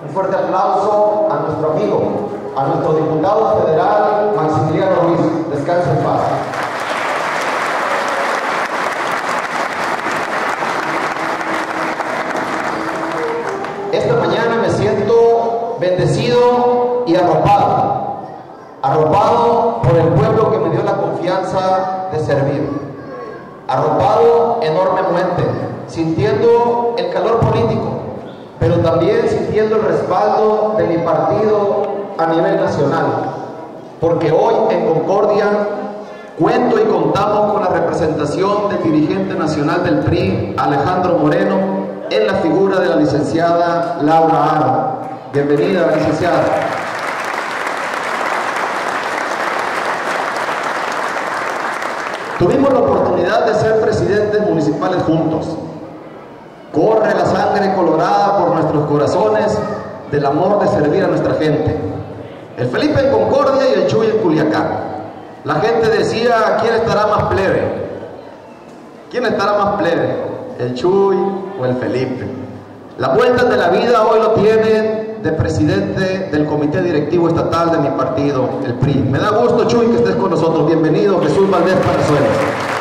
Un fuerte aplauso a nuestro amigo, a nuestro diputado federal, Maximiliano Ruiz. Descanse en paz. Esta mañana me siento bendecido y arropado por el pueblo que me dio la confianza de servir, arropado enormemente, sintiendo el calor político, pero también sintiendo el respaldo de mi partido a nivel nacional, porque hoy en Concordia cuento y contamos con la representación del dirigente nacional del PRI, Alejandro Moreno, en la figura de la licenciada Laura Aro. Bienvenida, licenciada. Tuvimos la oportunidad de ser presidentes municipales juntos. Corre la sangre colorada por nuestros corazones del amor de servir a nuestra gente. El Felipe en Concordia y el Chuy en Culiacán. La gente decía, ¿quién estará más plebe? ¿Quién estará más plebe? ¿El Chuy o el Felipe? Las vueltas de la vida hoy lo tienen de presidente del comité directivo estatal de mi partido, el PRI. Me da gusto, Chuy, que estés con nosotros. Bienvenido, Jesús Valdés Palazuelos.